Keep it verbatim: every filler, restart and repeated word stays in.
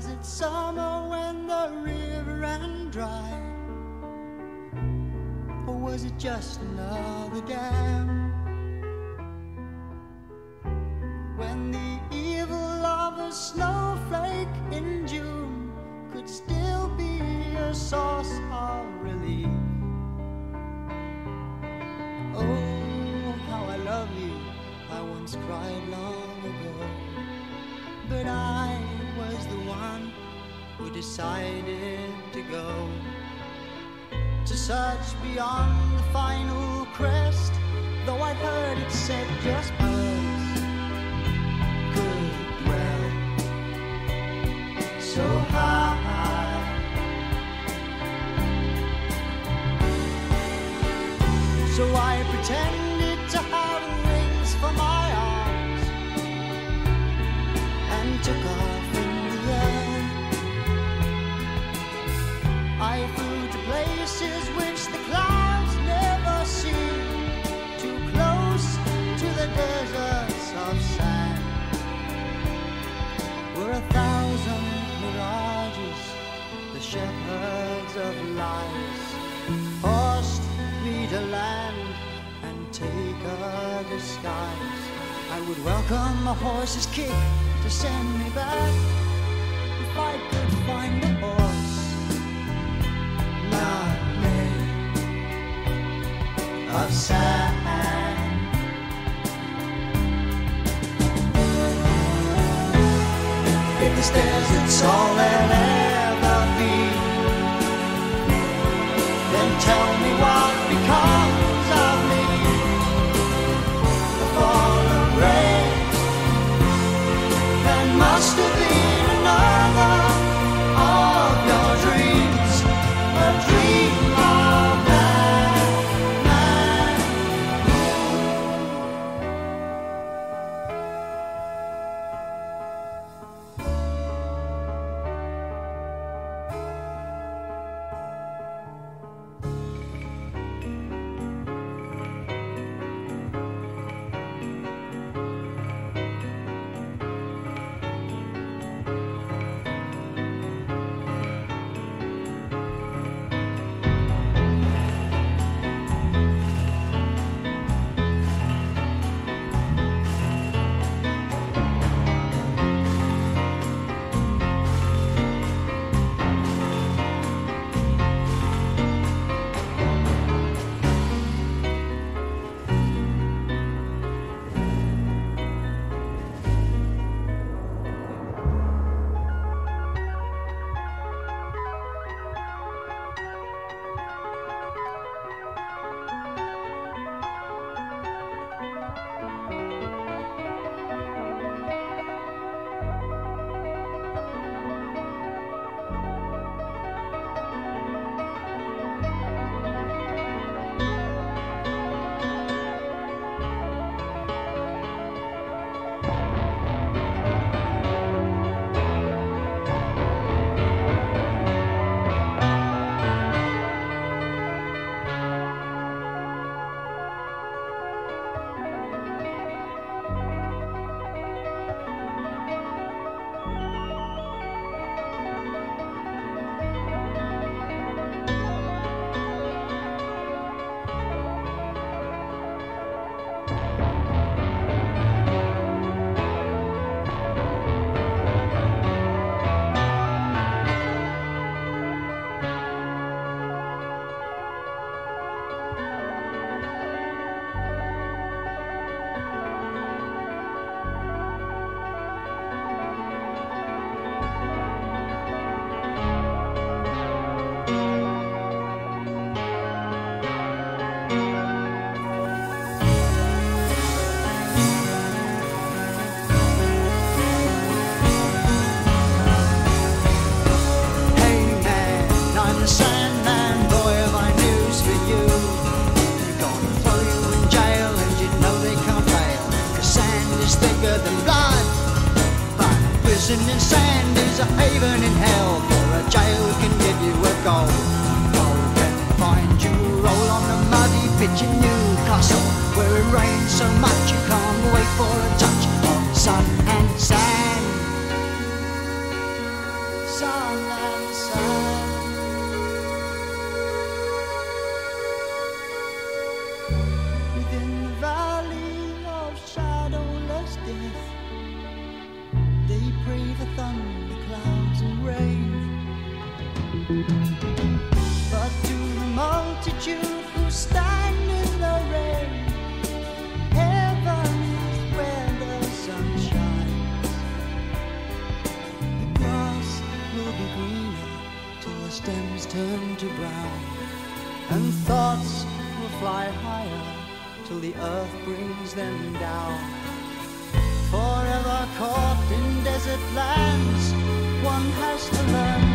Was it summer when the river ran dry? Or was it just another dam? When the evil of a snowflake in June could still be a source of relief. Oh, how I love you, I once cried long ago. But I was the one who decided to go to search beyond the final crest, though I'd heard it said just birds could dwell so high. So I pretended to have wings for my arms and took off in the air. I flew to places which the clouds never see, too close to the deserts of sand, where a thousand mirages, the shepherds of lies, forced me to land and take a disguise. I would welcome a horse's kick to send me back if I could find a horse not made of sand. If this desert's all there'll ever be, then tell me what becomes of me. The fall of rain, there must have been another of your dreams, a dream of man, man. prison in sand is a haven in hell, for a jail can give you a goal. Gold can find you roll on the muddy pitch in Newcastle, where it rains so much you can't wait for a touch of sun and sand. pray for thunder, clouds and rain. But to the multitude who stand in the rain, heaven is where the sun shines. The grass will be greener till the stems turn to brown, and thoughts will fly higher till the earth brings them down. Forever caught in desert lands, one has to learn